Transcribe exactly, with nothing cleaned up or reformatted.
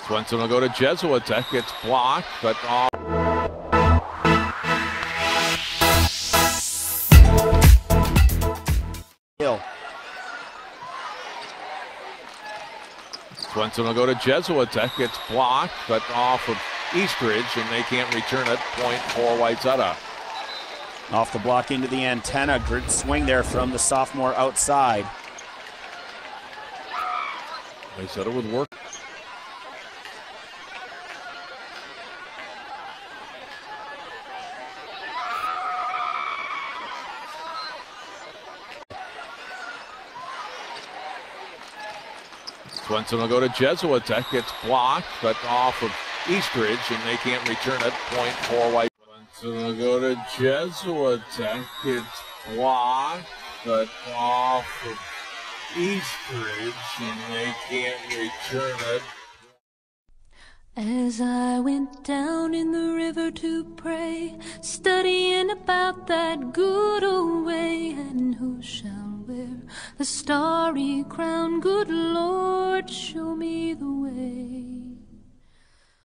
Swenson will go to Jesuitech. It's blocked, but off. Hill. Swenson will go to Jesuitech. It's blocked, but off of Eastridge, and they can't return it. Point for Wayzata. Off the block into the antenna. Good swing there from the sophomore outside. Wayzata with work. Swenson will go to Jesuitech. It's blocked, but off of Eastridge, and they can't return it. Point for White. Swenson will go to Jesuitech. It's blocked, but off of Eastridge, and they can't return it. As I went down in the river to pray, studying about that good old way, and who shall wear the starry crown? Good Lord, show me the way.